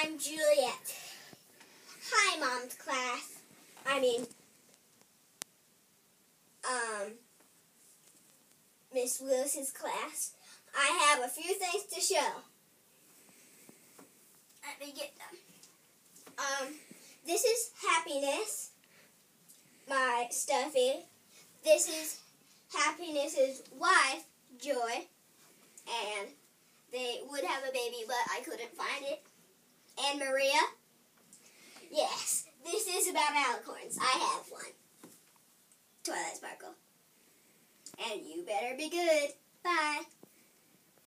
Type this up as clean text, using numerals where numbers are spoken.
I'm Juliet. Hi, Mom's class. Miss Willis's class. I have a few things to show. Let me get them. This is Happiness, my stuffy. This is Happiness's wife, Joy, and they would have a baby, but I couldn't find it. And Maria. Yes, this is about alicorns. I have one. Twilight Sparkle. And you better be good. Bye.